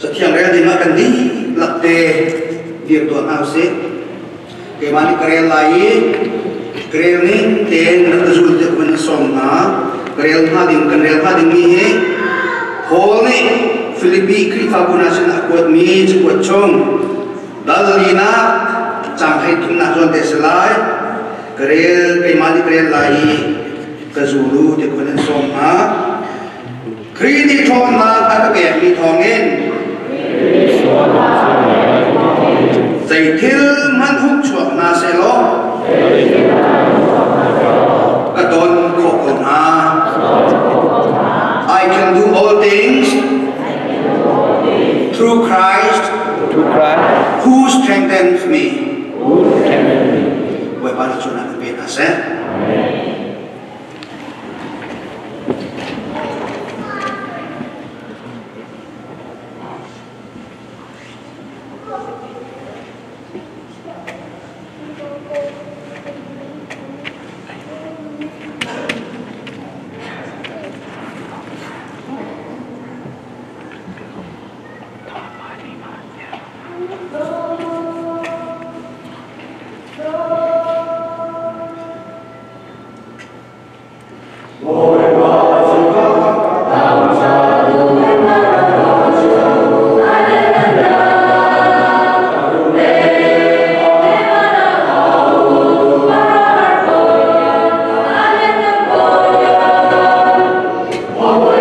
Setiang rel di makan di lakte virtual house ke mani karel lain karel ni ten rezult je kena somna karel hading ni he hol ni Filipi krifa gunasin akuat mi kuat chong dalina sampai tunah zon deselai karel ke mani karel lain kezulu je kena somna kridi thong na ada ke mi thongin Zai thil man huk chuak na se lo Kadon khoko na I can do all things through Christ who strengthens me. Buat para chuna ke na se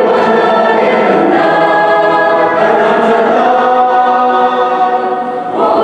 Oh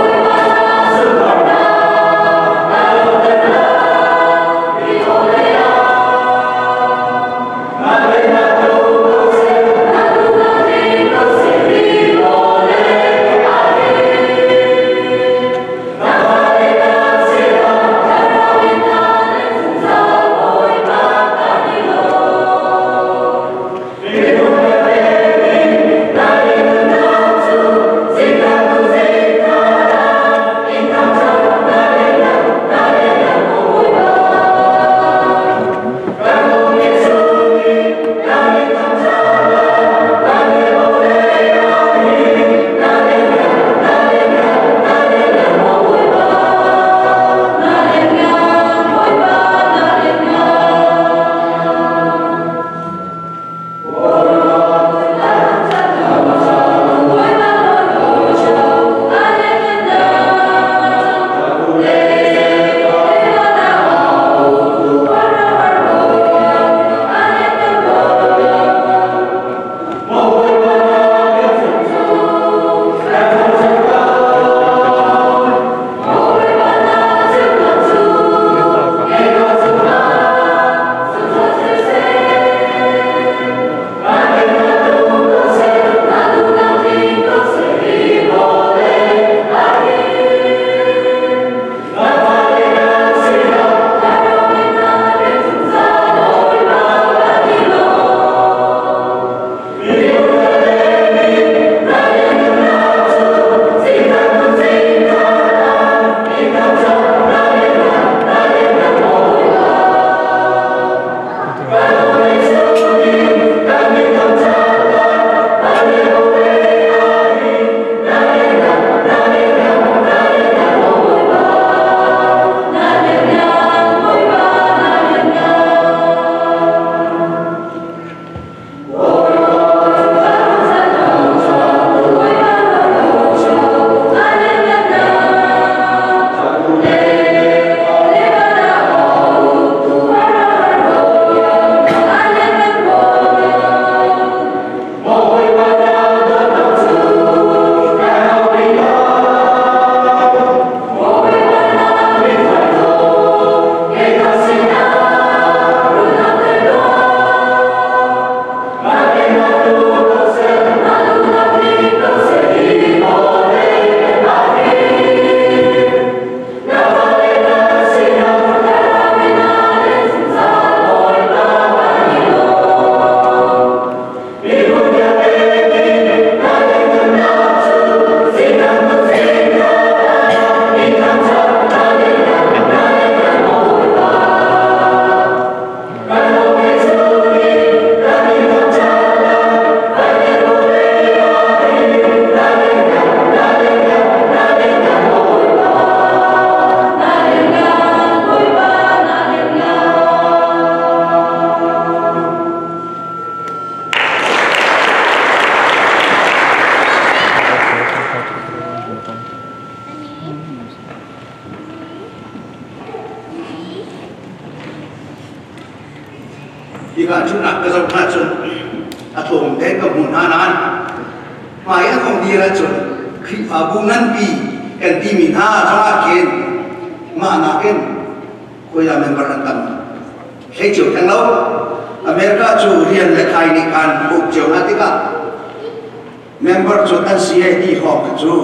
การชุนนักกระจกหน้าจนอาทงเด็กกับหุ่นนานหมายของดีละจนคืออาบุงันปีกันที่มีหน้าจ้าเกณฑ์มาหน้าเกณฑ์คุยกับเมมเบอร์นั้นให้จุดทั้งเราอเมริกาจูเรียนและใครในการบุกเจ้าหน้าที่ก็เมมเบอร์จุดอันเสียที่หอกจู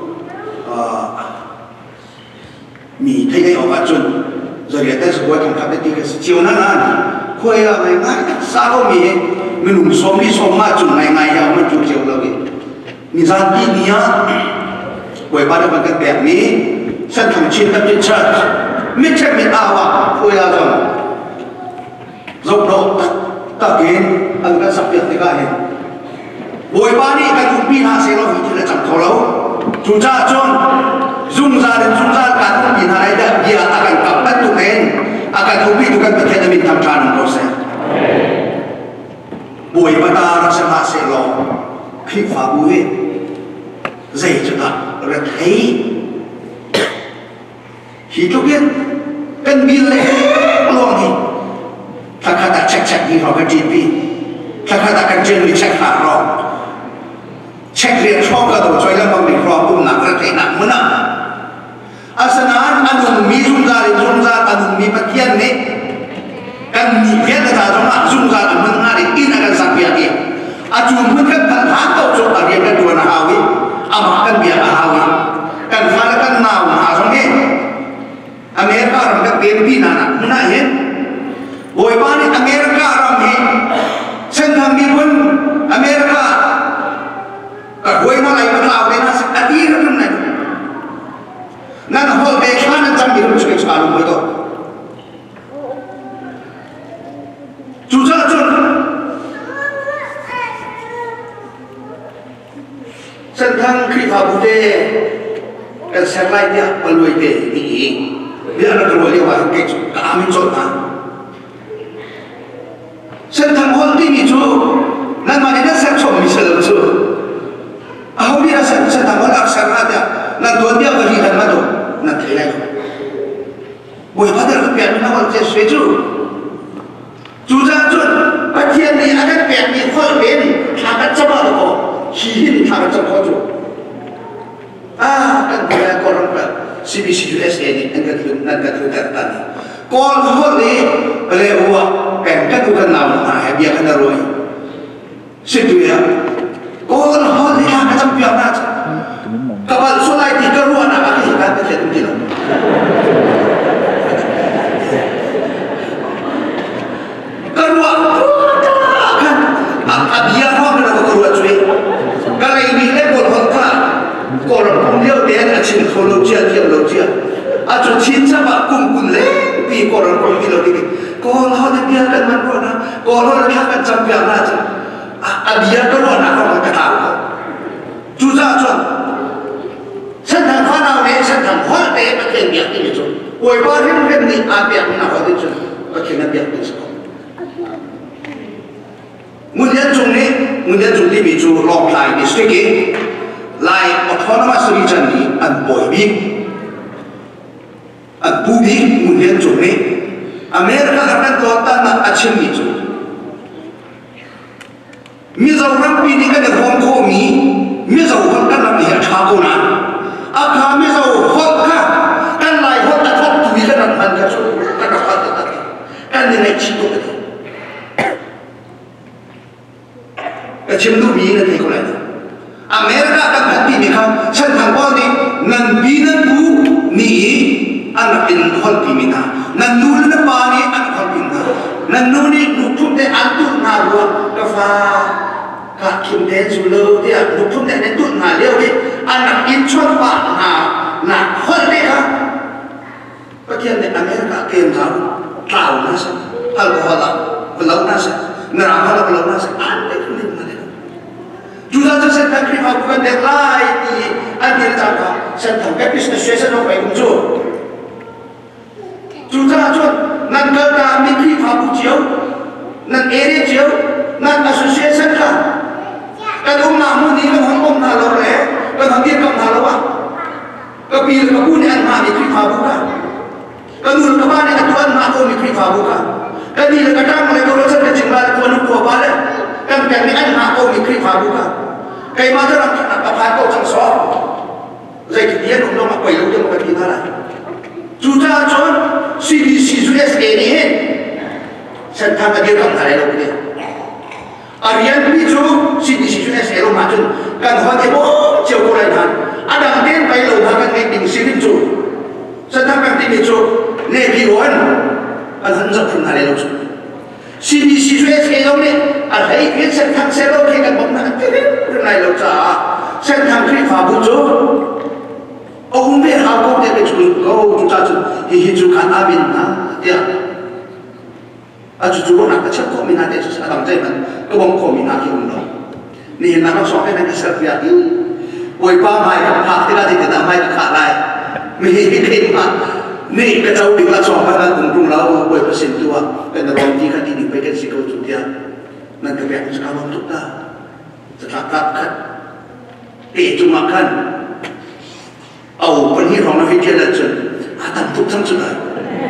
มีที่ได้ออกมาจนจะเรียนได้สมบูรณ์ทำกับที่ก็เจ้าหน้าที่คุยอะไรง่ายสาวมีมันหนุ่มสมที่สมมาจุดง่ายๆเอามาจุดเจ้าเราเองนิสัยที่นี้คุยบ้านเราเป็นแบบนี้ฉันทำชิ้นกับชิ้นชัดไม่ใช่ไม่เอาอ่ะคุยอะไรZok tak ken angkat sapiat tiga hen. Boy pani kan umpi nasi lo itu dah cakap kalau cuaca con zungzar kan umpi nasi dia akan kapat tu hen akan umpi tu kan betul demi tampan proses. Boy pada rasa nasi lo kifa buhe zai juga retai hidup kan bila peluang ni. ถ้าข้าตัดเช็คดีเราก็จีบพี่ถ้าข้าตัดกันเจนมีเช็คหาเราเช็คเรียนชอบก็ต้องช่วยแล้วมันมีครอบอุ้มหนักระเทหนักมั้งนะอาสนะอันนุ่มมีซุ่มซาอันนุ่มมีปะเทียนนี่กันมีเพี้ยนแต่ตรงนั้นซุ่มซาอันมันง่ายอินอาการสักเบียดเดียอาจูมันกันผ่านหาโต๊ะจบอะไรกันตัวนาฮาวิอามากันเบียดนาฮาวิกันฟ้าแล้วกันนาวหาสองเองอเมริกาเรากันเปลี่ยนพี่นานะมันน่าเห็นBoy pani Amerika ramai, senang pun Amerika, boy malai berlalu dengan adir macam ni. Nan hol bekhan macam biru sekali sekarang betul. Cuaca cun, senang kripa bude, serlai dia pelui dia ni, dia nak terwali wah kecil, kami contoh. Senang hol ini tu, nan mana dia senang misal tu. Aku dia senang hol aksar ada, nan tuan dia berhidan madu, nan terlai. Boy pada kepian mana hol sesuai tu. Cuaca tu, bagian ni ada kepian ni hol ben, agak cepat tu, hihin agak cepat tu. Kan dia korang ber CBC USA ni, nanti tu tertanya. Kol hol ni, lewat. Kan bukan nama, dia kena roi. Situ ya. Kau hal ni nak macam biar nak. Kapal sulai di keruan apa kita kata kita tidak. Keruan kan? Dia orang kena keruan cuy. Kalau ini level hotkan, korang punya dia nak cinta teologi. Acu cinta mak kumpul pi korang punya teologi. Kalau dia biarkan mana, kalau dia akan campion aja, dia keluar nak orang ketawa. Juga cuan, sedang fanau ni, sedang hal ni, macam biar ni cuan. Woi barin ni, biar ni nak hal ni cuan, macam biar ni cuan. Kemudian cuan ni bicu long line ni sedikit, line autonomous region ni, an boy big, an bubik, kemudian cuan ni. Amerika akan kota nak acim itu. Mizaurang pini kan Hong Kong ni, mizaurang kan nak lihat cakunan. Apa mizaurang kan lain hot tak hot tu kan nak hantar tu, kan hot tak kan dia naik cipu tu. Acim tu bini nanti kau lagi. Amerika akan hati ni kan, senang kau ni nan bina tu ni anak in hot bina. Nanul na pani ang kalbina. Nanuni nupun de antur na ruang kafa kakim de zulo dia nupun de netut na leo de anak inchon pa na hol de ka. Bagian de Amerika kem tahu na sa alkohol belau na sa neraka belau na sa ante kulit na de. Juga tu saya tak kira bukan de lai di adir jangka saya tak kepis na suasa no pai kumju. Juga cuan, nan kerja mikri fabu jauh, nan area jauh, nan association kan. Kan namu ni kan hong nalar kan hadir kan nalawa. Kapil kapun yang mikri fabu kan. Kan kapan yang tuan namu mikri fabu kan. cái gì là cái trang này tôi sẽ chỉnh lại của nó của ba đấy cái này anh hạ câu mình khi phá buka cái mà tôi làm tập phá câu chẳng xóa dây cái tiền cũng đâu mà quay lâu cho một cái gì thế này chúng ta chọn CDC USA này hết sen thang cái điều cầm thải đâu cái Arian ví dụ CDC USA đâu mà chọn cần hoàn thiện bộ chiều cô này hẳn ada tiền bay lâu mà cần ngay định xin chủ sen thang cái tiền chủ này bị uốn anh dẫn dắt phần thải đâu CDC USA đâu này anh thấy cái sen thang xe lâu khi cần bấm là cái này lâu trả sen thang khi phá bút chủ ông biết how come they actually go to church he chu kan abin na ya chu chu na ka chap ko mina de sa dam jai man ko bom ko mina ki un no ni na ma so ke na ka sa ya ki oi pa mai ka pha ti la di ka mai ka kha lai mi hi ki ma ni ka chau di la so ma na tung tung la oi pa sin tu wa ka na rom ti ka ti ni pe ke si ko chu dia na ka be ka rom tu ta sa ta ka ti chu ma kan phần hiệp nó phải kia là chuẩn tầm phục thăng chuẩn này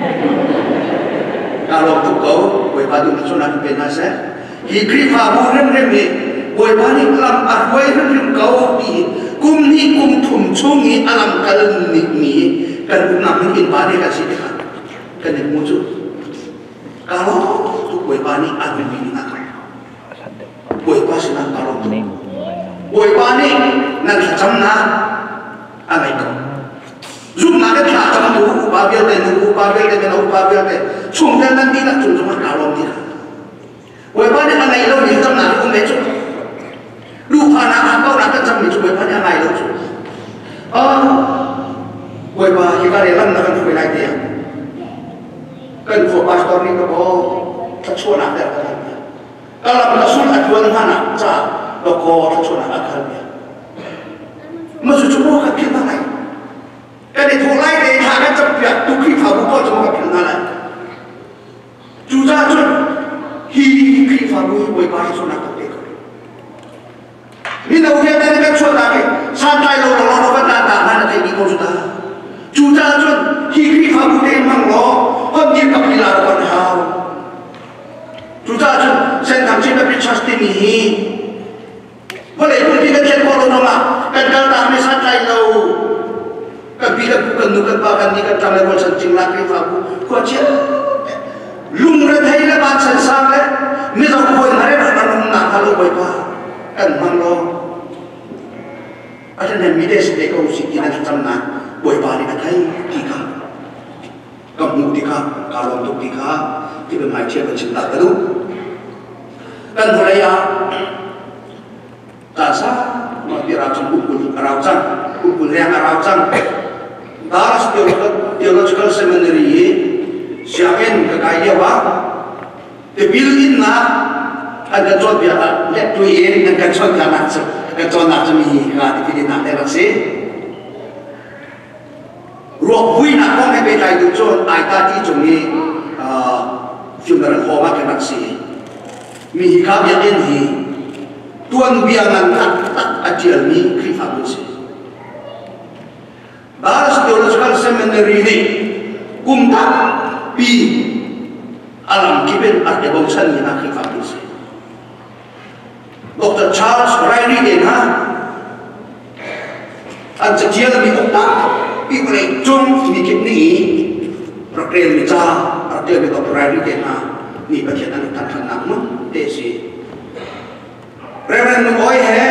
cả lòng phục cấu với ba đường số năm bên này sẽ thì khi phá bu rem rem này với ba những làm ăn với rem rem cấu thì cùng ni cùng thùng chung ni làm cái lần ni cái cũng nằm in ba đi cái gì đấy cái này mua chút cả lòng thuộc với ba những ăn bên này với ba sẽ làm cả lòng với ba những năng là chăm na anh ấy có giúp nào cái thà trong đủ ba biết đây đủ ba biết đây cái đủ ba biết đây chung tên năng đi là chung chung cả lòng đi với ba những anh ấy lâu nhiều trong nào cũng mấy chút lúc phá nào ăn bao nào cái trong mình chung với ba những anh ấy lâu chút với ba khi ba để làm là cần phải lại tiền cần phải pastor này có thật xuân nào để làm cái làm là xuân ăn xuân hả nào cha nó có thật xuân nào ăn mà dù chúng nó gặp chuyện này cái này thuộc lại để thả cái chấp việc tu khi phá bút có chúng nó gặp chuyện này chú ra chút khi phá bút với ba số nào tập được mình đâu biết đây cái chuyện này san tay lâu nó vẫn đàn là cái gì không chú ra chút khi phá bút đây mang nó hôm nay gặp đi là còn hào chú ra chút xem thằng trên nó bị trusting nhỉ boleh pun kita cek kalau nama kadang tak misal tahu ketika bukan nukat bahkan ni kat dalam level sencing lagi fabu kau cek lung redai le ban sensang le misal kau hari nak nak kalau kau apa kan manglo ada yang media sedek kau sikit nak cakap kau apa ni katai tiga kamu tiga kalau untuk tiga tiba macam bercinta tu kan boleh ya Tasa mati racun ukul yang racun. Daras theological seminary siapin kekaya wa. Tebilin na ada jod biar let tu yen dengan jod kanan se, jod nak cumi ha dipilih nak lewat se. Ruang hui nak kong hebe tai tu jod ai tadi cumi funeral home kan nak se. Mi hikam yang ini tuan biangan tak ajar ni khifah bersih. Daras theological seminary ni kumtak pi alam kiben ada bangsa ni nak khifah bersih. Dr. Charles Riley ni ha, ajar ni kumtak pi boleh jom mikir ni program ni cah, ajar ni Dr. Riley ni ha, ni bagian anu tangan nama desi. Reverend Boy है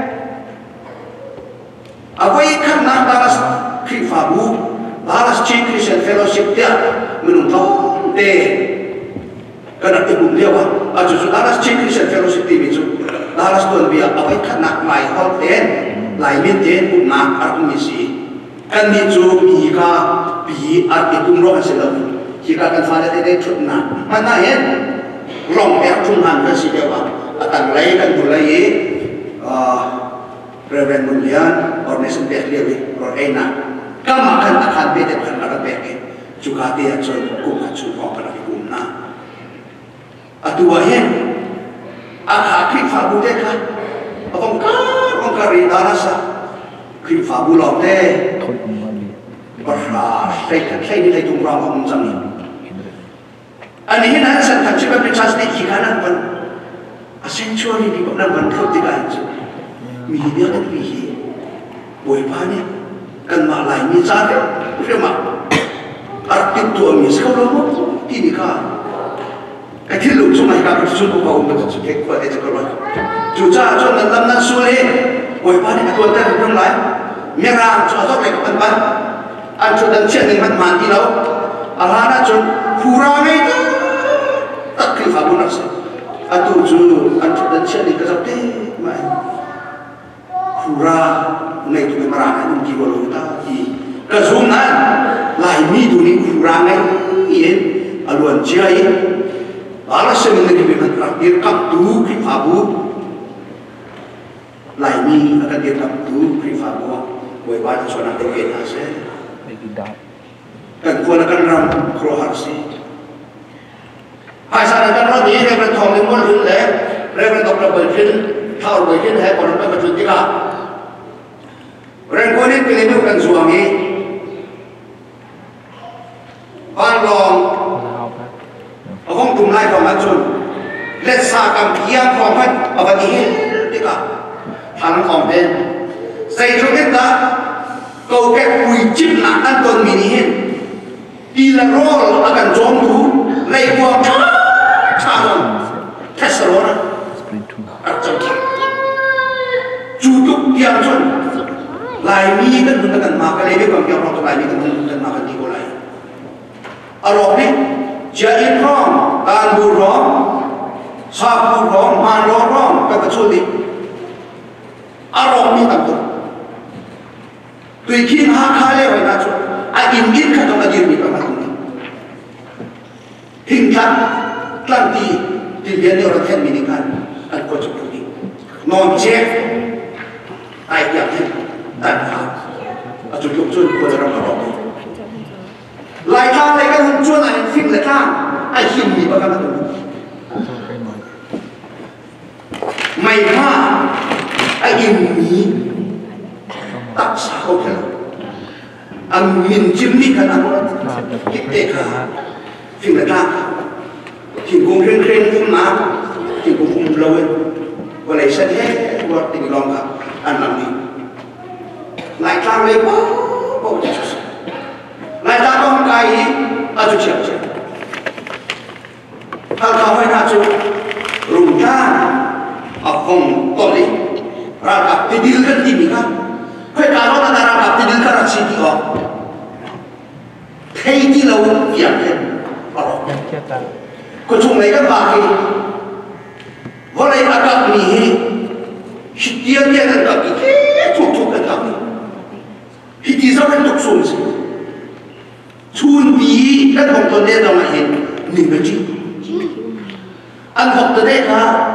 अब ये करना दारस खिफाबू दारस ची Christian fellowship dia menunjuk deh karena ibu dia wah aja daras ची Christian fellowship di bisu daras tuan biar apa ये करना mai hot den lai min den unnak aku misi kan bisu mika bi arti tumro hasil jika kan fala deh cutna mana ya long ya cungan kasih dia wah akan lain kan mulai Reverend Mundian Ornation Tehliwi Roena kamakan akan beda dengan orang beke juga dia jual kumah jual pada kumna aduayen akhir fabu deka ongkar darasa akhir fabu lote beras saya ni lagi tunggu orang macam ni anh ấy nói rằng thằng chị bạn đi chăn đi khi khá năng vẫn essentially đi bọn năng vẫn không thì cái gì mình nhớ đến vì gì buổi ba nhé cần mà lại như ra đấy phải mà artist tua mình sẽ không đâu thì đi cả cái thiết lục trong này cả cái chuyện của ông mình sẽ kết quả để cho các bạn chủ cha cho nên làm năng suy lên buổi ba này tuần tới không lại miếng làm cho nó lại các bạn anh cho đến chuyện này mình mang đi đâu Allah na cho pura này tất cả pháp luân sự anh tu chú anh cho đến chuyện này cái gì thế mà pura này tụi mình ra anh chỉ vào lối ta thì cái zoom này lại mi tụi mình pura này yên anh luôn chơi Allah sẽ mình cái việc này đi cầm tu khi pháp bu lại mi akan dia cầm tu khi pháp bu buat baca suara terkait hasil dan kuala kan ram kroharsi hai sana kan ram ni reverend thong ling mon hin le reverend dr berkin thau berkin hai kon pa chu tika ren ko ni kilimu kan suami ban long ông cùng lại phòng ăn chun let sa kam kia phòng ăn ở bênนี้tika thằng phòng bên xây cho biết ta câu cái quỳ chip là an toàn mình hiện đi là rô là cần trốn thú lấy qua cha rồi test rồi đó ở trong chú tục kiam chun lại mi cái mình cần mặc cái lấy bằng kiam rồi lại mi cần mặc cái đi qua lại ở đó đi jadi rom tan bu rom sapu rom man rom cái chú đi ở đó mi tập tu tùy khi ha khai lệ vậy na chú ai in in khát trong là điều gì các bạn hình thành làm gì thì biến điều là thiên mình kan anh có chụp đi non chết ai đẹp hết tàn phá ở chỗ chụp chun củaเราเราlại thang lại cái hồn chun này phim lại thang ai hiểm gì các bạn mày ma ai hiểm gì tak sao thế anh mình chim đi cả năm kịp tệ cả phim là ra thì cũng riêng riêng phim má thì cũng lâu hơn và lấy sân hết và tình lòng cả anh làm đi lại ra lấy bố lại ra con cái gì à chú chịu chịu thằng thằng hay là chú rùng ra ở phòng tổ lý ra gặp thì đi gần gì mình không phải cả nó là ra gặp thì đi gần là gì thì có thấy đi lâu việc thế có chung lấy các bạn thì vô lấy là gặp mình tiền tiền là gặp cái thuộc cái gặp thì đi ra cái tục xuống gì chun bí cái học tuần đây đâu mà hiện mình mới chi anh học từ đây cả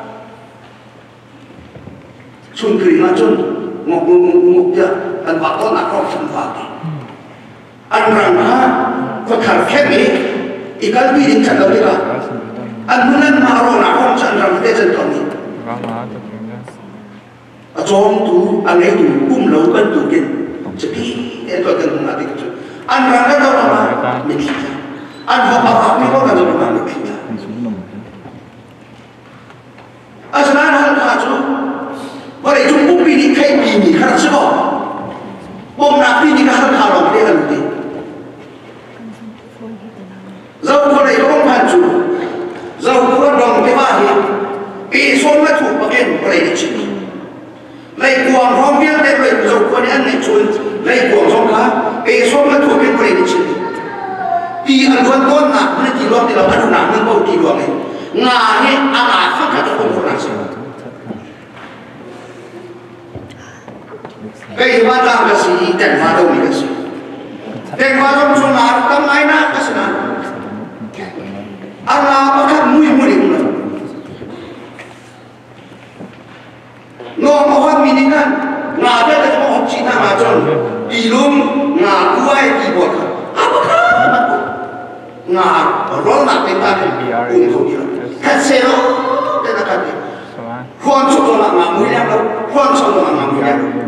chun cười mà chun ngọc kia anh bảo tôi là không chun phạt anh rằng ha có thằng khét này ý cái quy định chặt đâu đi cả anh muốn lên mà rồi nào không chặt rằng cái chân còn gì ở trong tú anh ấy tú lâu cân tú kia chỉ khi em tôi cần không làm được anh rằng cái đâu mà mình thích anh học học mình có cần đâu mà mình thích anh sẽ nói hắn cả chú và để chúng cũng bị đi khai bị mình khá là sức họ bom nạp đi khá là khá lòng để ăn đi dâu có này không phản chủ dâu có đồng cái ba hiện bị xôn mất thủ và khen có này để chịu lấy cuồng phong viên để lấy dâu có này ăn này chuồn lấy cuồng phong cá bị xôn mất thủ khen có này để chịu thì ăn con con nạp nên chỉ lo thì là bắt đầu nạp nên bao thì lo này ngà hết ăn lại phát cả cho không có làm gì cái hóa trang cái gì đèn hóa đâu cái gì đèn hóa trong số nào tâm ai na cái gì nào Allah bakal mui lah no mohon minikan ngada ada mohon Cina macam ilum ngakuai keyboard apakah ngah roll nak tentang untuk dia kasero dan akan dia kuan cukup nak ngamui yang lalu kuan cukup nak ngamui yang lalu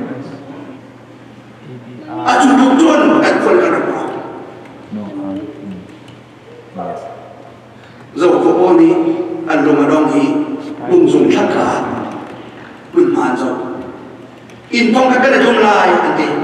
aju dukun dan kuan kerana dầu có ô ní ăn lùng ở đông thì bùng dùng thắt cả bùng màn dầu in phong cái này trong lại anh chị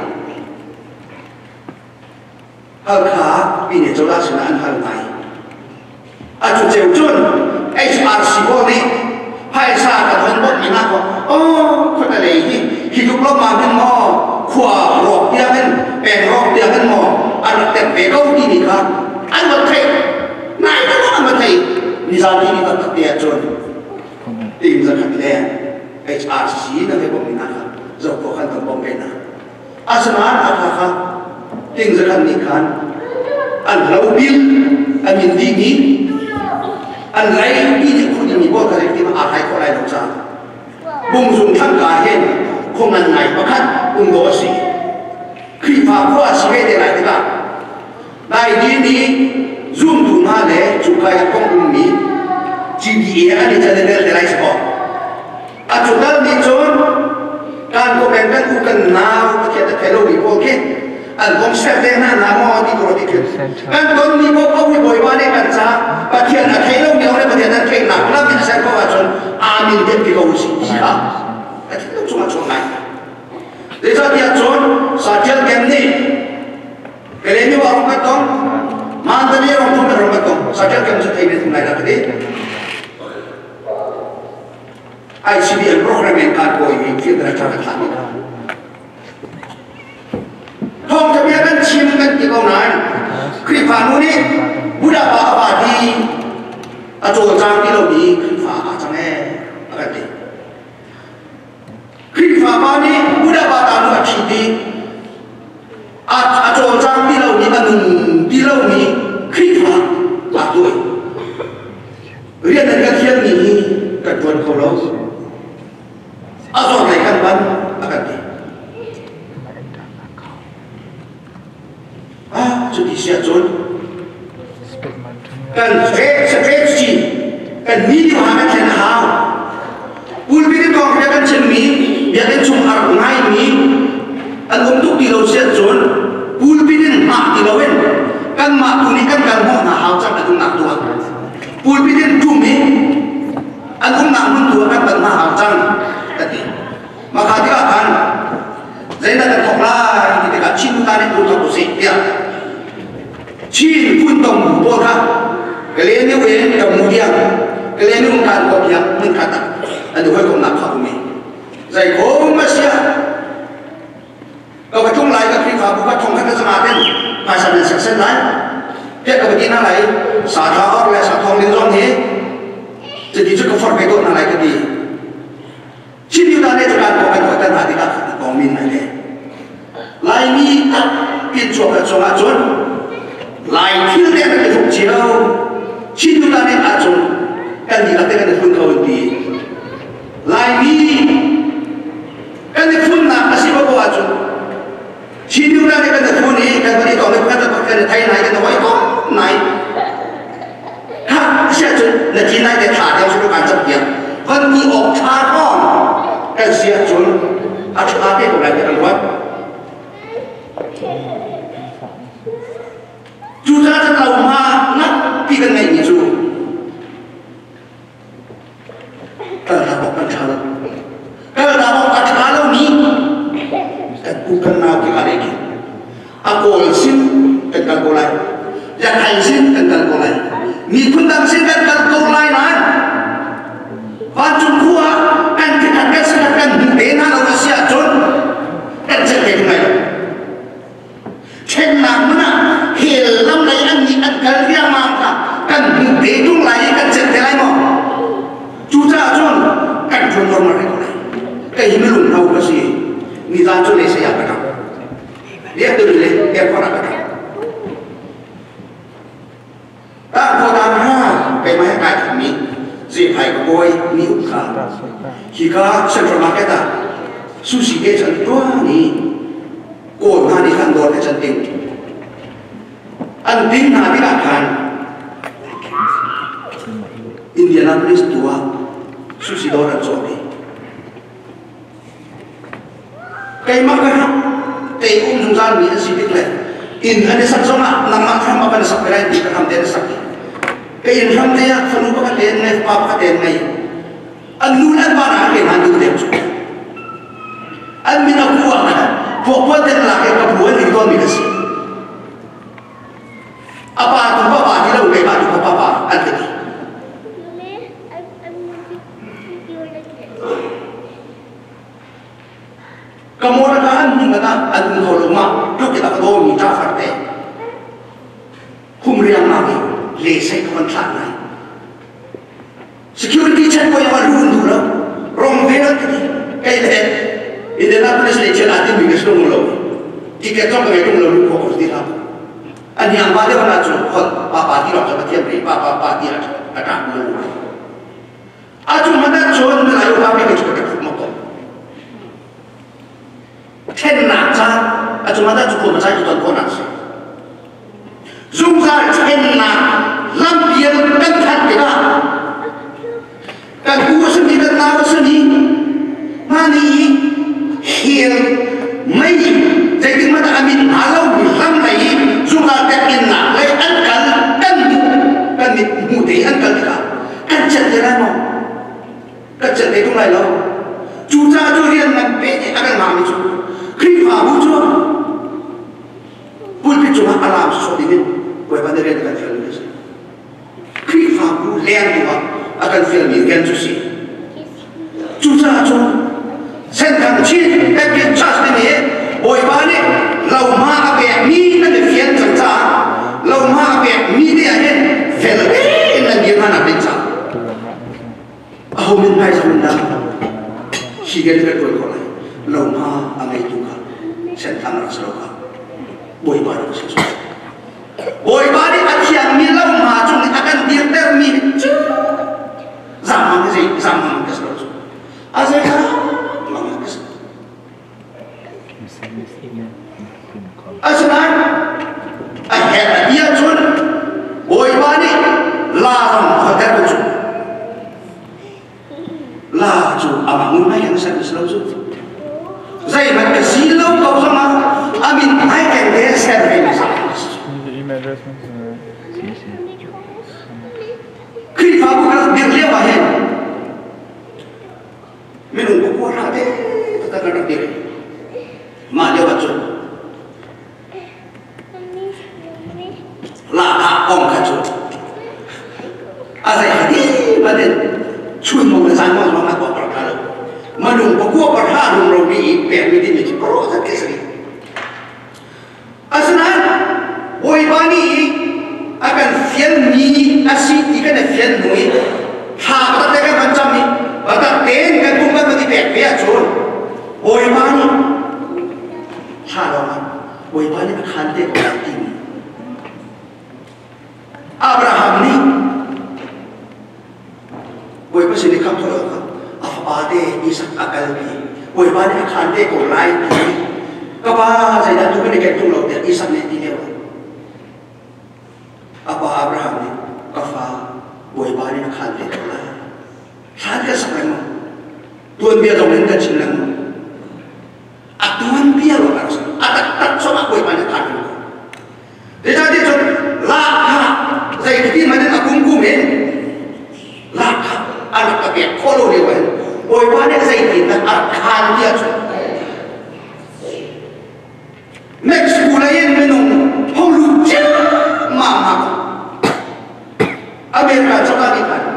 hal khá vì này cho ra sự ăn hal này à chủ trèo chuồn HRC ô ní hay sao cả thôn bốc như nào ôคนอะไรที่ยุคเรามาเป็นหม้อขวาหลอกเดียวกันแบ่งหลอกเดียวกันหม้ออันนั้นแต่เบลล์ที่นี่ครับอันมันเทนายนั่นอันมันเทนิสัยที่นี่ก็เตี้ยจนทีมจะขัดแย้งHRCนั่นเป็นบอกนี่นะครับเราก็ขันต้องบอกเป็นนะอาสนะนะครับทีมจะขัดนี่กันอันเราบิลอันมินดีนี้อันไรที่จะคุณมีบอกอะไรที่มาอาศัยคนไรต้องจ่ายบุ้งซุ่มทั้งกายเห็นคงนั่นไงประคันบุ้งโดสีคือฝ่าพ่อชีวิตอะไรที่บ้างได้ดีนี้ซุ่มดูมาเลยจุกกายของอุ้มนี้ GBA อันนี้จะได้เรื่องอะไรสักอย่างอาจุดนั้นนี่จนการก็เป็นกันกูกันนาวประเทศไทยเราดีพอแค่อันผมเสพได้นานมอที่ตัวที่ขึ้นอันตอนนี้พวกเขาไม่บ่อยว่าเนี่ยกันจ้าประเทศไทยเราเนี่ยประเทศนั้นแค่หนักแล้วที่จะใช้ก็ว่าจนอามินเด็กที่เขาสิที่อ่ะแต่ที่ต้องช่วยช่วยไงเดี๋ยวที่จนสัจจะเกมนี้เกลียดว่าเราไม่ต้องมันจะเนี่ยเราต้องเราไม่ต้องสัจจะเกมจะทำให้ทำไงล่ะทีICBL โปรแกรมเองการป่วยมีที่จะทำให้ทำทองจะมีกันชิมกันที่เขานั้นคลิปผ่านนู้นนี่บุดาบาบาดีอาโจจางที่เรามีคลิปผ่านอาจารย์แน่อะไรดีคลิปผ่านมานี่บุดาบาตานุอาชีดีอาโจจางที่เรามีอันหนึ่งที่เรามีคลิปผ่านหลักด้วยเรียนในการเรียนนี้กันวันเขาเราอาจารย์ในกันบ้านอะไรดีจุดที่เสียจนกันเฟสจีกันมีดีว่ากันเช่นหาวอุลบิดต้องเรียกกันเช่นมีอยากได้ชุ่มอารมณ์ง่ายมีอันผมทุกที่เราเสียจนอุลบิดหนักที่เราเว้นกันมาตุนี้กันหัวหน้าหาวจังกันหนักตัวอุลบิดจุ่มมีอันผมหนักมันตัวกันหน้าหาวจังกันดีมาขาที่กันใจนั่นกันทอกลายที่เด็กชินตาเนี่ยตัวตัวเสียชินพุ่นตรงโบราณเกลียนนี่เว้นกับมูเดียงเกลียนนี่มันการกบยังมันขัดอันนี้ให้คนนักข่าวมีใจโค้งมาเสียก็ไปทุ่งไรกับพี่ฟ้าบุกทองขัดสมาเป็นภาษาเป็นเส้นไรเรียกกับไปกินอะไรสาธาอะไรสาทองเลี้ยงร้องนี้จะดีจุดก็ฟอร์ไปตัวอะไรก็ดีชินอยู่ด้านในจุดการกบไปตัวกันหาที่กับกองมินอะไรลายมีกินจวบกับจวบจนลายที่เรียกกันเป็นทุกเชียวชิ้นดูตาเนี่ยอาจจะกันดีกันแต่กันในฝุ่นเขาดีลายมีกันในฝุ่นหนักอาชีพก็อาจจะชิ้นดูตาเนี่ยกันในฝุ่นนี้กันวันนี้ต่อไปกันจะกันในไทยไหนกันในไว้ก็ไหนถ้าเสียจนในที่ไหนในถาดเราใช้การจับเกี่ยวคนมีออกชาก้อนกันเสียจนอาชาเด็กอะไรกันวะจูจ้าจะเล่ามานักพี่กันไงนี่จูก็เราบอกกันชาแล้วก็เราบอกกันชาแล้วนี้แต่กูกันนาวที่อะไรกินอาโกลซินเป็นกันโกไลอยากให้ซินเป็นกันโกไลมีคนดังซินเป็นกันโกไลนั้นวันจุนขัวกันที่กันกันสิกันเดินหน้าเราเสียจนกันจะเป็นไงเช่นนั้นนะเห็นลำไรอันนี้อันกันเรียกมากันเดินทุ่งไหลกันเจ็บแต่ไรมั้งจูจ้าจนกันจนรอมาเลยก็เลยก็ยังไม่หลุดเราก็สินี่ร้านจนเลยเสียไปครับเรียกตัวเลยเรียกคนละกันตั้งโคตรห้าเป็นมาให้กายถึงนี้สิไผ่กบอยมีอุคาฮิกาเซ็นทรัลมาร์เก็ตอะซูชิเกจันตัวนี้โกนหน้านี้ขันโดนให้จันติงอันติงหน้าที่อาคารอินเดียนาโพลิสตัวซูชิโดนจบไก่มากนะไก่จงจานมีสิ่งที่เลยอินอันนี้สักส่วนน่ะนำมาทำมาเป็นสักอะไรที่กระทำเด่นสัก kain ram dia khanu ka ten ngai pa ka ten ngai an nu an ba ra ke han du de an min a ku a po po ten la ke ka bu ni don mi ka si apa tu pa di lo ke ba tu pa an ke di kamu nak an ni mana an ko lo ma tu kita ka do mi ta fa te kum riang ma ni le sai ka ban than nai security check ko ya ru ndu lo rong ve na ti kai le ide na police le chela ti mi ke so lo tiket to ka ke lo ko ko di la an yang ba de ba na chu hot pa ti lo ka ti ri pa ti ra ka ka lo a chu ma da chu na la yo ba pe ke chu ka mo ko ten na cha a chu ma da chu ko ma cha ki ton ko na si zum za ten na lam pian kan than ke ba kan ku se ni kan na se ni ma ni hiel mai dai ki ma da amin halau ni lam lai zum za ten na lai an kan ni mu dei an kan ka kan chen de ra mo kan chen de tu lai lo chu cha chu rian nan pe ni akan ma ni chu khi phá vũ chưa vui bị chúng ta làm số đi bên quay vào đây là cần film như thế khi phá vũ lên thì họ akan film như thế chứ gì chúng ta cho sen thằng chi cái chuyện chắc thế này bồi ba này lâu mà về mi nó để phiền chẳng cha lâu mà về mi đi anh phải là cái là gì mà làm đến sao hôm nay sao mình đang khi cái tuổi còn lại lâu mà anh ấy tu sen thang ra selo ka boy ba ra selo boy ba ni athian mi lau ma chung akan dir ter mi chu zaman ke selo azai ka mang ke selo asna ai he dia chun boy ba ni la ram hotel chu la chu amang mai yang selo chu Zai nak kesilau kau sama amin I can dare survey Kiri fabu kalau dia lewat hen minum buku rade kita kadang diri ma dia baca lah om kacu azai hadi badan cui mau bersama sama kau perkara manung buku perhadung robi permiti ni cipro sakit sini asnan boy bani akan fian ni asyik ikan fian nui ha pada tekan macam ni pada ten kan bunga bagi pek cun boy bani ha lawan boy bani akan tekan tinggi Abraham ni boy pasti ni kam tu Ade Isak akal ni, boy bani khande ko lai ni, kapa saya dah tu kan dekat tu loh dia Isak ni dia. Apa Abraham ni kafa boy bani khande ko lai, khande sampai mana? Tuan biar dong entah cilang, Tuan biar loh harus, tak sama boy bani khande ko. Jadi tu lakha, saya kita mana aku kumen, lakha anak kaki kolor dia kan. Boy bani saya kita arkan dia tu. Next bulan minum hulu jam mama. Amerika coba ni kan.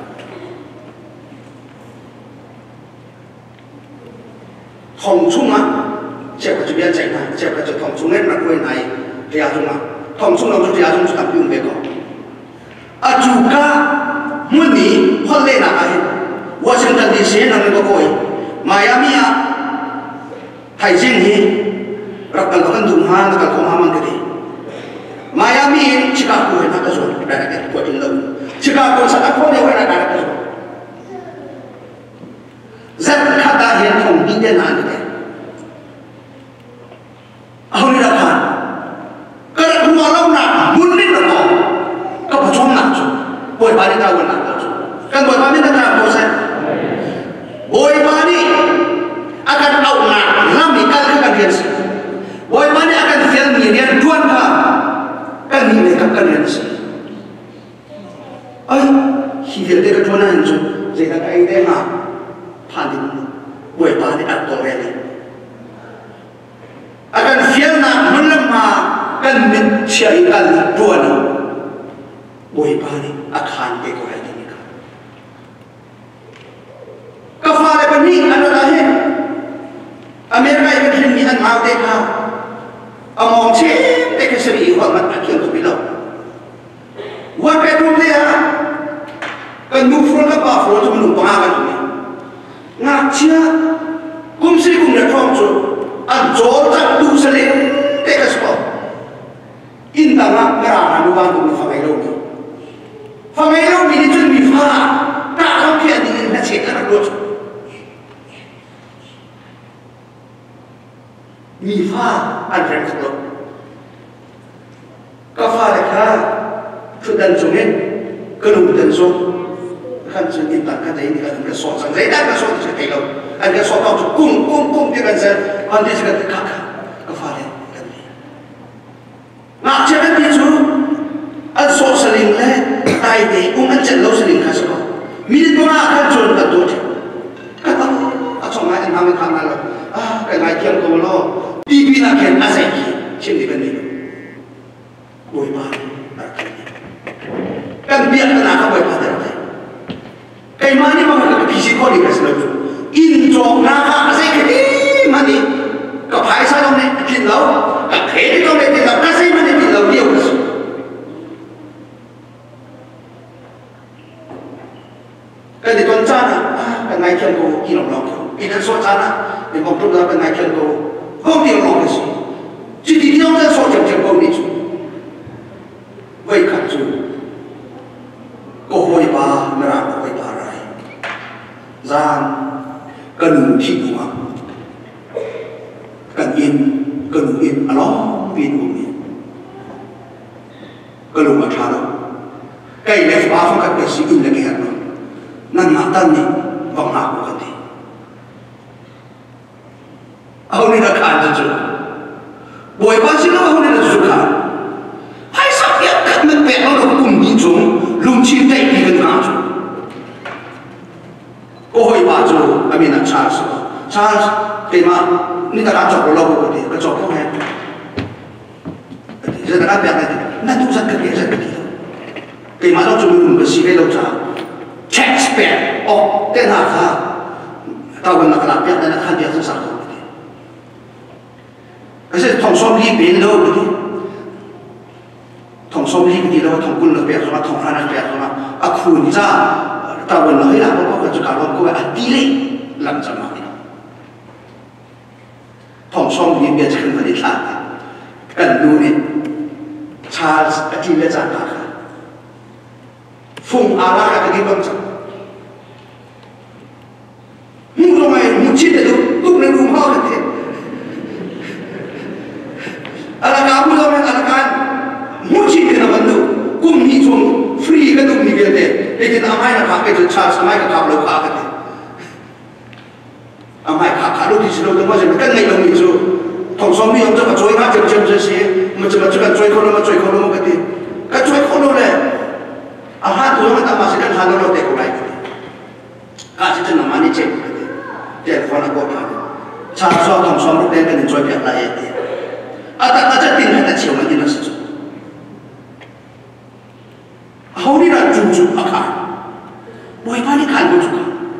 Hong Chung ah, siapa tu biar China, siapa tu Hong Chung ni nak kau naik dia tu mah. Hong Chung orang tu dia tu tak piung beko. Ajuka muni holle nak aje. Washington DC nang ngokoi Miami ya Taizing hi rakal kan dumhan rakal komaman gede Miami Chicago na kaso dara ko tin daw Chicago sa ako ne wala dara kaso zat khada hen thong din de na de ahuli ra khan kar kuma law na munni na ko ka bachom na chu boy bari ta wala na chu kan boy bari na ta ko sa boy bani akan awna lami kal kan dia sih boy bani akan film ni dia tuan ka kan ni ka kan dia sih chia ikan tuan boy pani akan ke ko hai ni ka kafale pani ano lahe Amerika ikan ni an mau de ka among che te ke seri ho mat akin ko bilo wa pe tu dia kan nu fro ka ba fro tu nu pa ka ni ngak chia kum si kum na thong chu an zo tak tu sele te ka so in ta ngak ngara na nu ba tu ni fa mai lo ni chun mi fa ta ka phe ni na che ka ro mi fa an ren ko ka fa le ka chu dan chu ne ka lu dan so kan chu in ta ka dai ni ka so sang dai da ka so che te lo an ka so ta chu kum ti kan sa an ti ka ka fa le kan ni na che ka ti chu an so saling le tai de an chen lo saling ka so mi ni to na ka chu ka do ka ta a chong mai an ma me ka na lo ka ngai kiam ko lo Bibi nak ken asai cim di benda itu, boy pan, kan biar tanah kau boy pan terus. Kau mana mahu ke fisik kau ni kasih lalu, injok nak asai kedi mani, kau hai saya orang ni kilau, kau kedi kau ni kilau kasih mani kilau dia kasih. Kan di tuan cana, kan naik kiam kau kilau kau, ini so cana, di bawah tu dah kan naik kiam kau. Không điều lòng cái gì chỉ đi theo ra số chậm chậm không đi chú vậy cả chú có hồi ba nó làm có hồi ba rồi ra cần thị đúng không cần yên à nó yên của mình cần lúc mà trả đâu cái này ba phong cách cái gì in là cái hạt nó năn nát tan này vòng hạ của cái gì Aku ni nak kan tu, boy pasal aku ni nak suka. Hai sakit kat nak orang kumbi jom, lumci tay di kena tu. Kohoi baju, kami nak Charles, tema ni tak acak bola aku dia, acak kau ni. Jadi nak apa yang nak tu sangat kerja kerja. Tema tu cuma bersih kalau cah, taxpayer, tenaga, tahu nak apa yang nak hadiah sesuatu. Kasi thong som li ben lo budi thong som li budi lo thong kun lo pe so thong han pe so a khun za ta wen lo hi la ko ko ka lo ko a ti le lam cha ma ni thong som li be chen ni tha kan du ni Charles a ti le cha ka phung a la ka ki bang cha mu lo mai mu chi de tu ne ru ma ka te anak kamu zaman anak-anak muncul di dalam tu, kum ni cuma free kan tu ni dia deh. Lepas amai nak pakai tu charge, amai nak pakai lo pakai deh. Amai kalau di sini tu macam kan ni orang itu, thong som ni orang tu macam cuy macam sesi, macam kan cuy kalau macam deh. Kan cuy kalau le, aha tu orang tak masih kan hal lo deh kulai deh. Kasih tu nama ni cek deh. Telefon aku apa? Charge thong som tu deh kan cuy biar lagi deh. Ada tinggal ada cium lagi nasi tu. Hau ni dah jujur akar. Boy pani kan juga.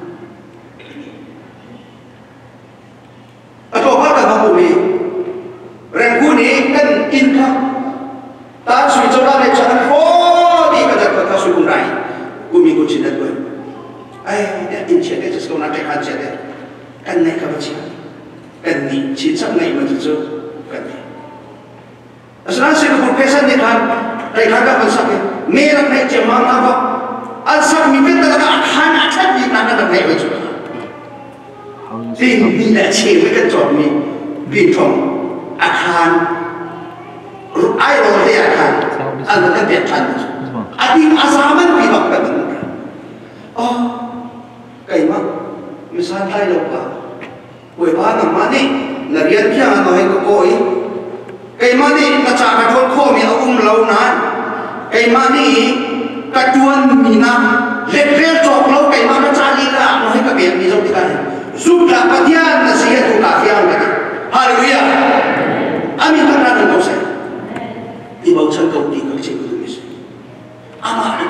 Atau apa kata bumi? Rengku ni kan income. Tak suci orang ni jangan di kata suci kumrai. Bumi ku cinta tu. Dia incet dia sesuatu nak tekan cinta. Kan naik ke macam. Kan ni cinta naik macam tu. Kan ni. Asal saya berpesan ni kan, dari kakak pensaknya, merah naik cemang apa, asal mimpi terlalu akan akan di mana tak naik macam mana. Tinggi dah cewek kan job ni, bitong akan, air orang dia akan, anda kan dia akan. Adik asaman bibak kan. Oh, kayak mana? Misalnya lupa, weba nama ni, larian dia anak yang koi. Kay mani macam kau kau mi launan, kay mani katuan mina level coklat kay mana cari lah, noi kabian ni jauh tikan. Sudah patian nasihat tu kafian kan. Haleluya. Amin tangan kau saya. Ibu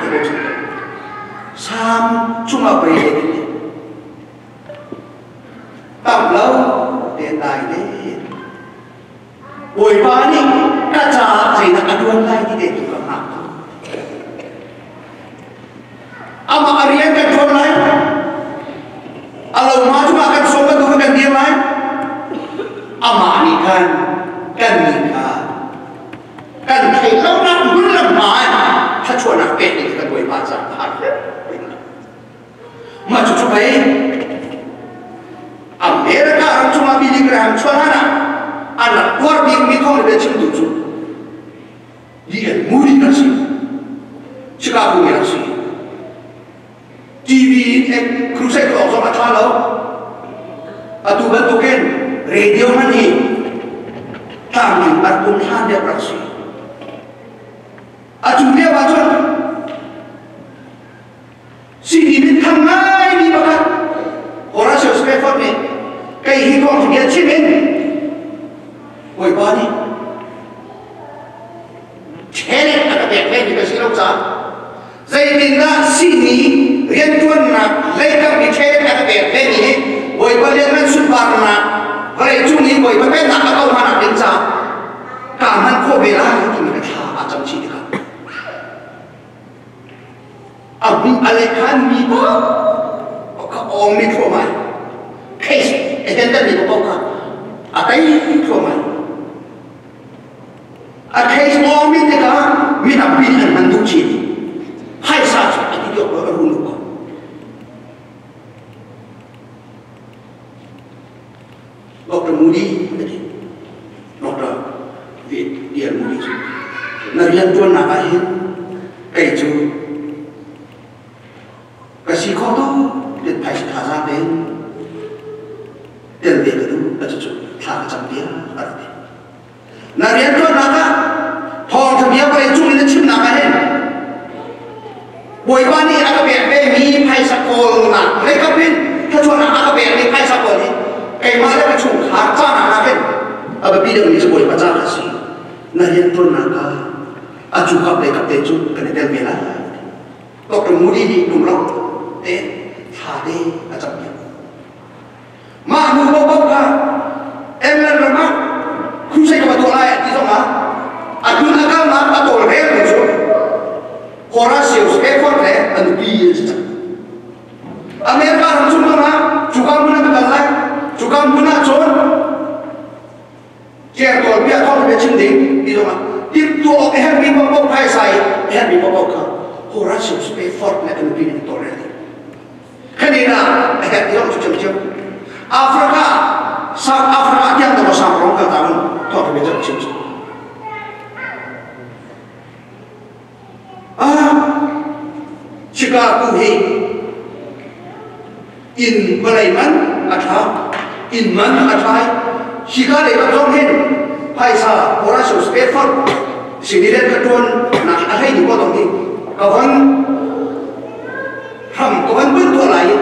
sam cuma beri tam lâu tiền tài đấy buổi ba đi cả cha gì là ăn uống lại thì để tụi con học ama Aryan kan phone lại alau maju akan sobat tu kan dia lại ama ni kan nikah kan thấy lâu lắm muốn làm maiถ้าชวนนักเป็ดนี่กันด้วยภาษาไทยมาจุดๆไปอเมริกาorang cuma pilih Grahamชวนanak luar biasa kau lebih cinta tu dia murid nasi Chicago nasi TV crusade kalau sama kalau atau bentukan radio ni kami berpun hadir nasi Acung dia macam sini ni thangai ni bakat orang sesuatu ni kayak hikau dia cimen, oi bani, ceret ada berapa ni kasih loksa, saya tinggal sini rian nak, lekang di ceret ada berapa ni, oi bani dengan suparna, kalau cumi oi bani nak kau mana tinggal, kaman kau bela itu mereka macam sini kan. Abang Alekan ni pun, orang ni cuma, case, agenda ni pun kan, atai cuma, case orang ni dekat, mina bilan manduci, hai sahaja, ini dia berunuk. Doktor Mudi, doktor dia Mudi, narian tuan nak ahin, kayu. Kasih kau tu, dia pasti khazan dia lebih kedua, macam tak macam dia, ada dia. Narian tu naga, thong sebiar kau ecung ini cim naga hen. Boy bani agak berbe mi pai sakol nak, mereka pun kecuali agak berbe pai sakol ni, mana ecung harta naga hen. Apabila ini sebuah baca kasih, narian tu naga, acu kap lekap ecung kena dia bela. Doktor Mudi ni numrok. Hadi macam ni. Mak nubuh bapa, emlan ramah, kusai kepada ayat di sana. Adun agama atau rel itu, Horatius effort anu bias. Amerika orang cuma juga guna begalai, juga guna con. Jika kau biar kau lebih cending di sana. Itu herbi bapa pai saya, herbi bapa kau. Horatius effort anu bias tolerant. Kenapa? Dia macam-macam. Afrika, South Afrika dia tak bersama orang katakan, tu apa macam-macam. Chicago he, in Malayman atau in Man atau Chicago lepas hen, Paisa, Horatius effort, sendirian ketuan nak ada ini potong ni, kawan. Ham kawan pun tu lain.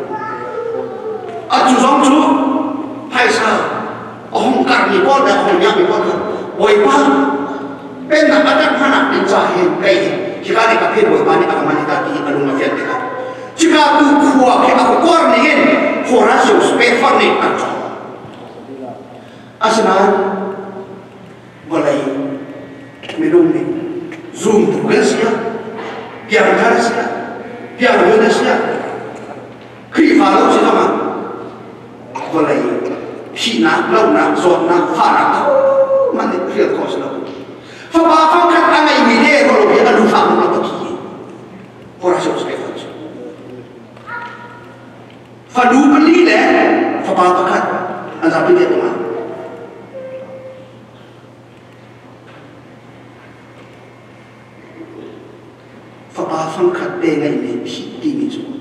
Acu songcu, hai sa, ohongkar ni pun dah ohongyak ni pun. Boy pan, pen nak ada mana pencahin kaya. Jika ni kapit boy pan ni akan manita di anu mafiat dekat. Jika tu kuah ke aku kuar ni kan, Horatius pefar ni acu. Asal boleh minum ni, zoom tu kan siapa, biar kan siapa. Yang Indonesia, krifalu sih sama, boleh, hina, launa, zona, farah, mana kriat kau selalu. Faham kan anak ini dia kalau dia adu faham apa dia, orang siapa sekarang. Fadu beli deh, faham kan, anda beli dia mana? Faham kan dengan ini piti ni tu.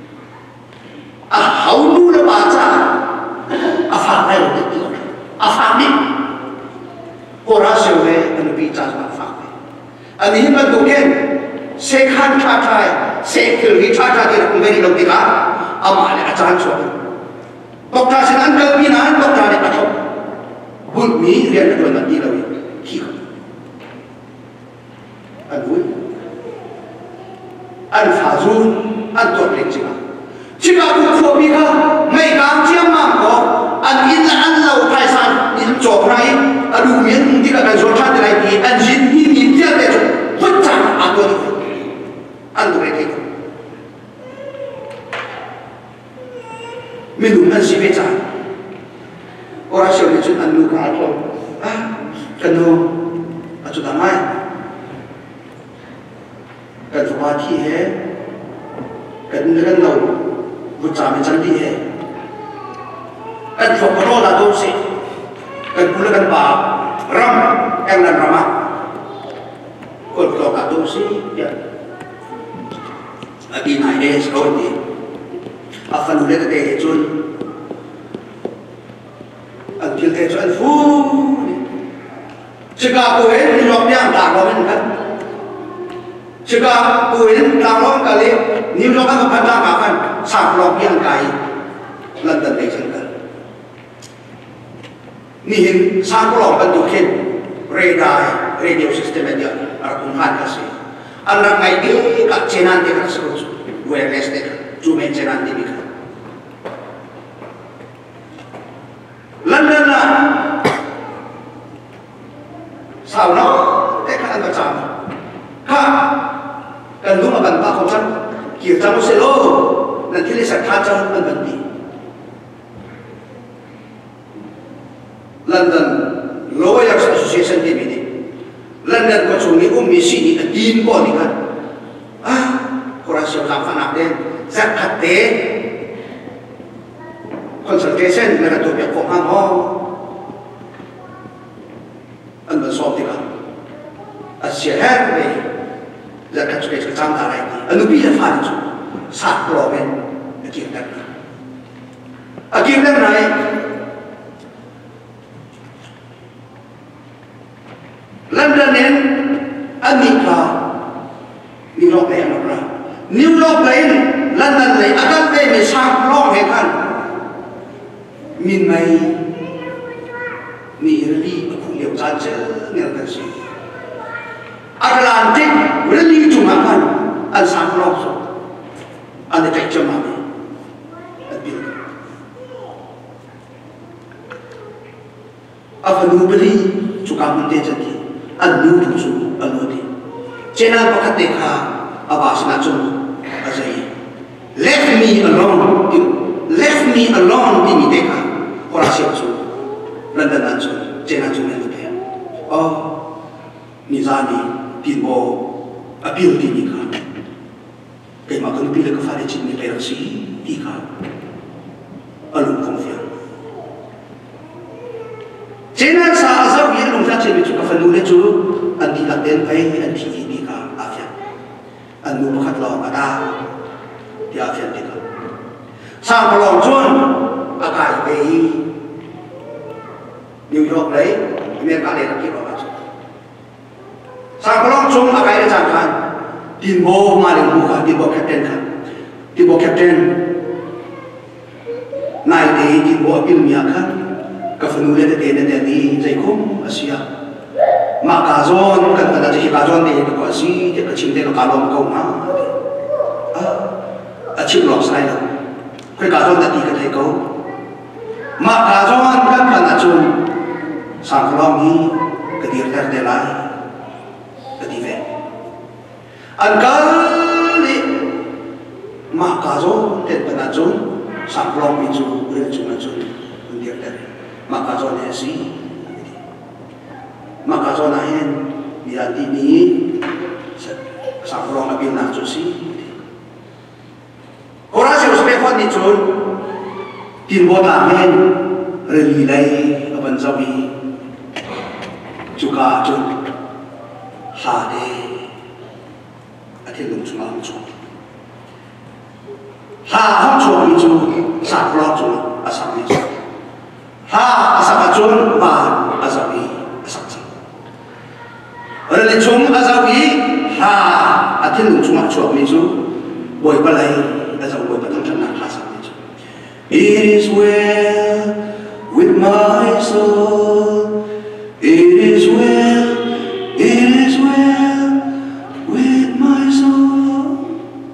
Haulu le baca, afak ni orang tu, afak ni. Horatius le anu bicara afak ni. Ani himan tu kan, sekhan catai, sekil catai dia kembali lagi kan, amal ajaran suatu. Doktor senan kelpinan, doktor ni atau bumi dia ada nanti lagi, kira. Anu an pha zu an tuat lek chinga chika ku kho bi kha mai kang chiam ma ko an in la an lo thai san in chok rai adu mien ti ka kan zo tha de lai ki an jin ni ni tia de chu phut cha a to ni an du re ki minum an si be cha ora sio ni chun an nu ka to kan no a chu da mai kan fa thi he kan lo vu cha me chan di he kan fa ko la do se kan pula kan ba ram en lan rama ko to ka do se ya adi na es ko ni afan le te chun an til te chun fu chika ko he ni lok yang ta ko men kan chika ko he ta lok ka le ni lok ka pa ta ka kan sa lok yang kai London te chen kan ni hin sa ko lok kan du khen radar radio system dia ar kun han ka se an ra ngai de ka chenan de ka so wireless de chu men chenan de bi London na sao nó để các anh vào chạm ha cần lúc mà bạn ta không chăng kiểu trong xe lô là khi lấy sạch tha trong vấn đề London Lawyers Association đi đi London có chung nghĩa ôm sĩ đi là tin có đi kan có ra siêu khám phá nạp đen rất thật tế consultation là tụi việc của hàng ho anh vẫn so thì cả à sẽ hết về là các cái trang ta này anh bây giờ phải chứ sát pro bên cái chuyện đó à chuyện này London nên anh nghĩ là New York này là New York này London này anh về mình sát pro hay không min mai ni really aku lihat saja ngerti sih Atlantic really cuma kan an samplok so an cek cuma ni adil apa nu beli juga mende jadi an nu tu an nu di channel pakat dekha awas na cuma azai left me alone di mi dekha orang siapa tu, London tu, China tu ni tu dia. Oh, ni zani, timbo, apil di ni kan. Kaya makan pilih ke faham cik ni perang si, tiga, alun konfian. China sa azab ye lung faham cik ni tu kafan dulu tu, anti laten pay, anti ini kan afian. Anu makat lawan ada, dia afian tiga. Sang pelong cun, akai bayi. New York lấy America lấy là kia đó chứ sao có lòng chung mà cái này chẳng hạn tin bố mà đừng mua cả tin bố captain này thì tin bố pin miếng khác các phần nuôi để tiền đi dây khung Asia mà cả zone cần phải là chỉ cả zone thì có gì thì cái chim thì nó cả lòng câu mà chim lọt sai đâu cái cả zone thì cái thầy câu mà cả zone cần phải là chung sang long ni kedir terdelai kedive angkali makazo ten panazon sang long bizu urjunazon kedir ter makazo nesi makazo nahen biati ni sang long abil nazusi ora se uspefon ni chun timbo tamen relilai aban zawi juga jun hade atin lung chung ang chung hang chung itu sa blok chung asam itu asam chung ba asawi asam orang chung asawi atin lung chung ang chung itu boy balai asam boy batang tanah asam itu. It is well with my soul. It is well with my soul.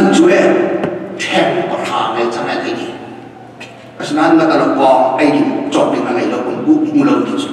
ช่วยแทงปะทาเลยทั้งนั้นที่เพราะฉะนั้นนักการกองไอ้ดิจบเป็นอะไรเราคงบุกมุลที่สุด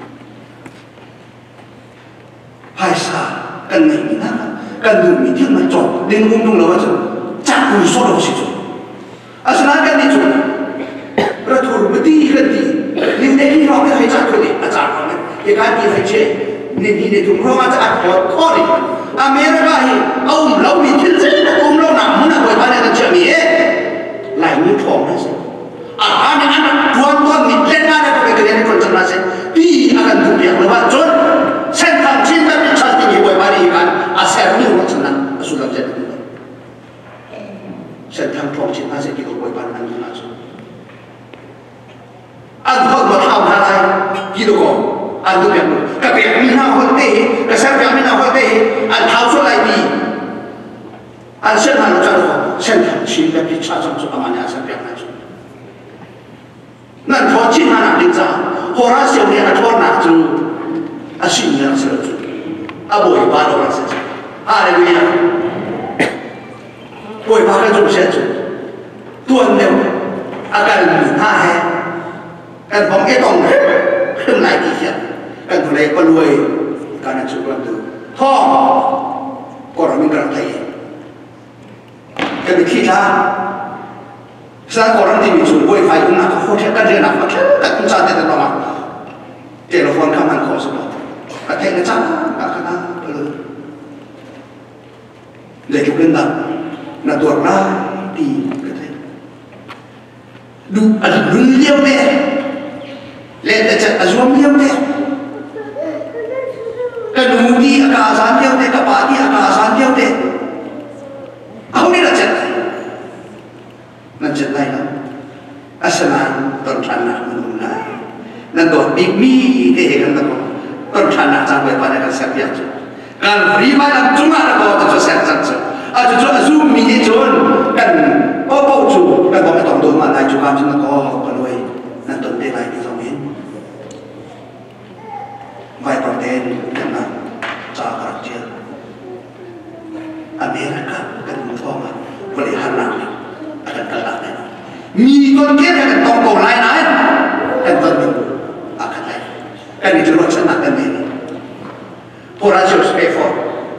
ภายซากันไหนมีนะกันดูมีที่มันจบเดินมุ่งเราว่าจะจับกุศลสิจุอาสนะกันนี่จุรัฐบาลดีกันดีนี่เด็กที่เราไม่ให้จับคนนี้อาจารย์เขาเนี่ยยังการดีให้เช่นี่ทุกคนอาจจะอัดหัวข้อนี้อเมริกาฮีเอาเรามีที่เส้นเราหนักมันอะไรบ้างเนี่ยกันเชื่อมีหลายมีทองนะสิอันนี้tuanมีเล่นงานอะไรก็เรียนคนจะมาสิที่akanดูอย่างไรว่าจนเส้นทางที่ไม่เป็นชั้นที่มีไว้บ้านอีกกันอาศัยมีหัวฉะนั้นสุดแล้วจะดูเส้นทางทองชิ้นอาศัยที่ไว้บ้านนั้นนะสุดอันคนมาทำอะไรกี่ตัวก็อันดูอย่างนู้นกับอย่างมีหน้าหัวเตะกับเส้นอย่างมีหน้าหัวเตะอันเท้าสุดไรดีอันเส้นทางเราจะรู้เส้นทางชิ้นแบบที่ชาติสุดประมาณนี้อาศัยแบบนั้นนั่นพอชิ้นหนักดีจ้าพอรัสเซียเนี่ยทอดหนักจูอาชีพเนี่ยเสือจูอาบ่อยบ้านเราเสือจูอะไรเนี่ยบ่อยบ้านก็จูเสือจูตัวเนี่ยอาการมีหน้าแห้งกันผมแค่ต้องขึ้นหลายทีเสียกันทุเรศก็รวยการนั่งชุบกันดูท่อก็เราไม่กระไรกันไปขี้ช้าsekarang orang di Misul, boy file nak kau cakap dia nak macam tak bisa dia terlalu telefon kaman kau sebab, katanya macam nak kena perlu, dia juga nak tuar lah di katanya, ada dunia deh, lihat aja azam dia deh, kedudi akasan dia deh, kepadi akasan dia deh, aku ni dah cakap. นั่นจะได้แล้วอาสนะต้นชันนักมันได้นั่นตัวดิมีที่เห็นกันตัวต้นชันนักจังไปวันนั้นเสียเปรียบการรีบมาแล้วจุ่มอะไรก็จะเสียจังจังอาจจะจุ่มซูมมีที่จุ่มกันโอ้โหจุ่มกันบอกไม่ต้องดูมาได้จุ่มความจริงแล้วก็กันด้วยนั่นต้นเตลัยที่สองเห็นไวโปรตีนกันนะจากรัสเซียอเมริกากันมุ่งท้องมาบริหารหนักakan kalah dengan mi kon kia akan tongkol lain dan tentu akan lain kan itu rencana kan ini porasius effort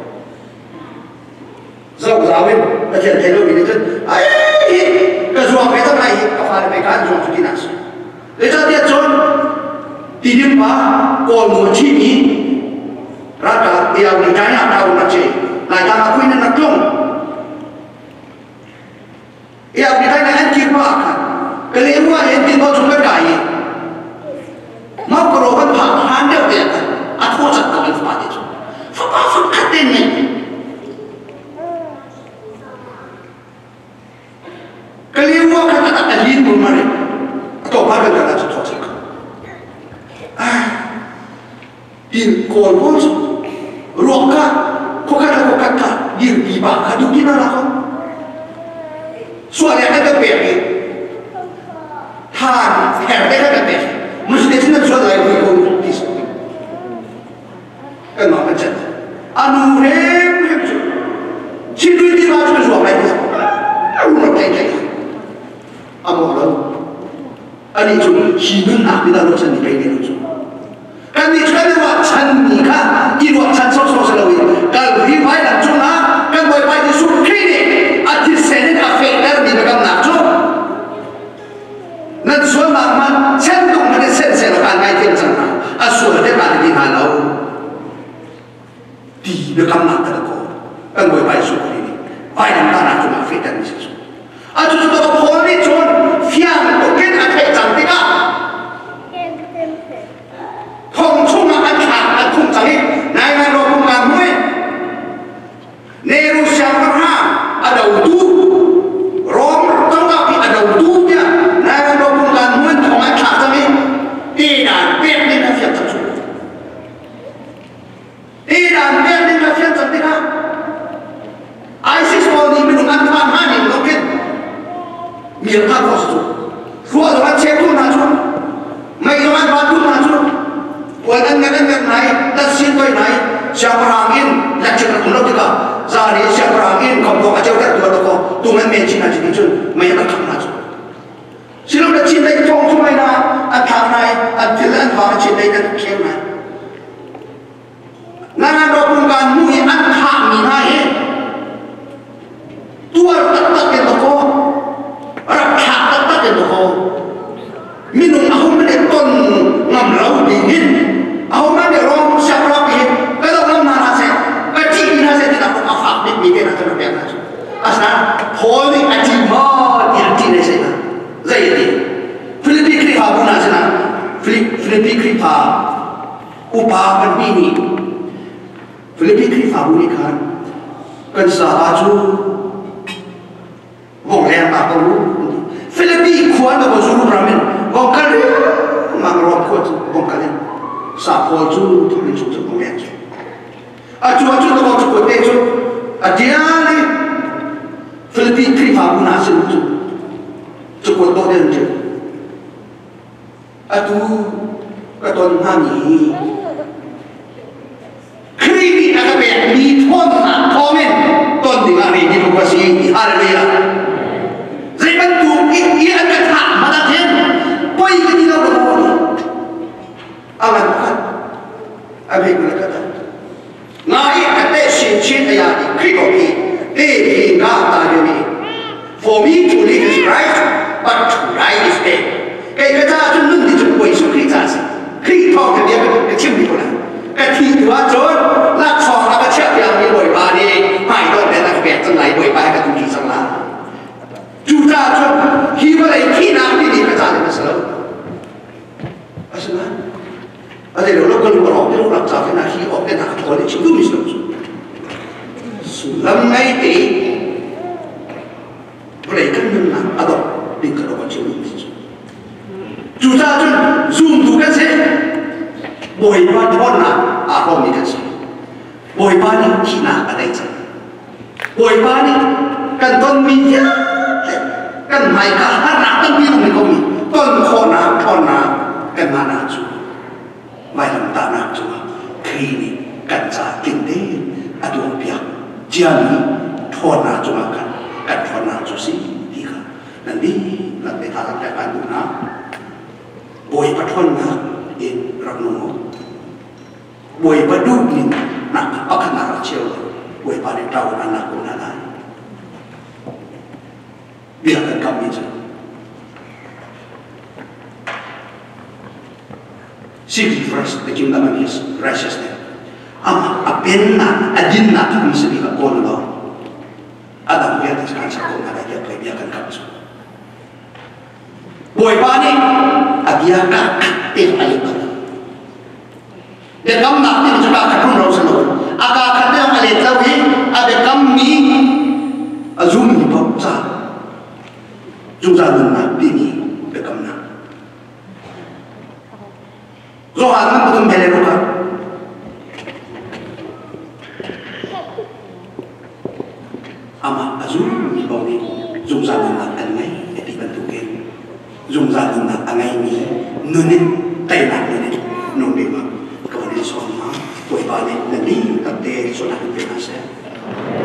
zau zawin macam telo ini tu kesuap itu lagi kafar mereka jual tu dinas lepas dia jual tidur bah kol mochi ni rata dia berjaya tahu macam lain tak aku ini nak jom ya kita nak anjir makan kalau yang tinggal cuma kaya mau keroban pahan dia kan atau macam kau itu pada itu apa fakir ni kalau kata tak alin pun mari atau bagai kata tu cakap di kolbon roka kau kata di riba kadu di mana kau soalnya ada pergi, thang, herder ada pergi, mesti nak soal lagi kau dis. Kenapa macam? Anu hem tu, ciri dia macam soal lagi. Aku nak tanya, apa orang? Ani tu hidup nak kita lakukan di kiri tu. Kan ni kan buat can ni kan, ini buat can sosok selalu. Kalau ribai nak cuna, kan boleh bayar suruh kiri. Ati seni afekter di dalam nafsu. Nanti soal makman, centung ada sen kan naik sana. Asal dia pada di halau di dalam nafsu kau. Kan boleh bayar suruh ini. Bayar tanah cuma afekter di situ. Aduh sudah poli con, fiang mungkin ada cantik ah. Thong cuma ada thong cantik. Naik naik rokok kamu. Neru siapa ada wudu, rom tengah ada wudunya, naik dokun kanun thongan kami tidak biar ni nasihat terus, tidak biar ni nasihat terus. ISIS mau ni minum antam hani mungkin, mirta kostu, suara orang cepu naju, mai orang batu naju, orang negara naik, tasir toy naik, siapa angin, leceh terkuluk juga. Zari siapa angin kau aja udah dua toko tungan mention aja ni cun, mai nak kena cun. Silam dah cinta itu orang semua na, antara nai, antilan bawa cinta itu kiam nai. Nana dokungan mui antah minai, tuar tak itu ko, rakhat tak itu ko. Minum ahum meneton ngamlau dingin, ahum mana rom siapa lapin, kalau rom nana saya, kecil nana saya tidak perlu afak mikir nak terbiar aja. Asal holy achievement yang tidak saya. Jadi, Filipin kripa guna sana, Filipin kripa upah berbini, Filipin kripa bunikan, kan sahaju, boleh tak perlu, Filipin kuat apa suruh ramen, bongkar, mangrove kuat bongkar, sapol tu tulen tu boleh. Aju tu cukup tu, dia ni Filipin kripa guna sana tu. Cukup doa dia je. Aduh, katon nani. Kribi nak apa? Ni tuan nak komen. Tuan dengar ini bukan sih. Haleluya. Zaman tu ia akan tak mana ten. Poi kita tidak berani. Aman bukan. Abi guna kata. Ngai kata sincere ayat kribi. Hingga tadi ni. For me to live is right. But to die is dead. Cái ta chúng nâng thì chúng quay xuống khi ta sẽ khi thọ cái việc cái chiêm đi của này cái thi quá trốn lạc phò là cái chuyện yang như buổi ba đi phải đôi để đặc biệt trong này buổi ba cái công ty sang lá chúng ta cho khi mà lấy khi nào đi cái ta thì nó sẽ lâu à sao này à đây là lúc cần bảo cái lúc làm sao cái nào khi họ cái nào có để chịu đúng rồi sự lâm ngay thì lấy cái nhân là à đâu đi cái đó có chịu đúng rồi chúng ta chun zoom tu kan se boy ba thon na a ko mi kan se boy ba ni kina ka dai cha boy ba ni kan ton mi ya kan mai ka har na tan bi ni ko mi ton thon na kan ma na chu mai lam ta na chu khi ni kan cha kin de a do pia jia ni thon na chu kan thon na chu si di ka nan di la te ta la ka du na boy pathon na in ragno boy baduk ni nak akan nak cel boy pada tahu anak ko na biarkan kami je seek first the kingdom of his righteousness ama apenna adinna kami sebi ka ko na adam biar kan sa ko na dia biarkan kami boy pani agia kak tin alik de kam nak tin juga katun ro selo aga khade ale tawi abe kam ni azum ni papsa jumza na bini be kam na zo han betum bele ro ka ama azum ni bawi jumza na anai eti bentuke jumza na angai ni nunin tay na nunin nung di ba kau ni soma boy balik nanti tapi solat di nasi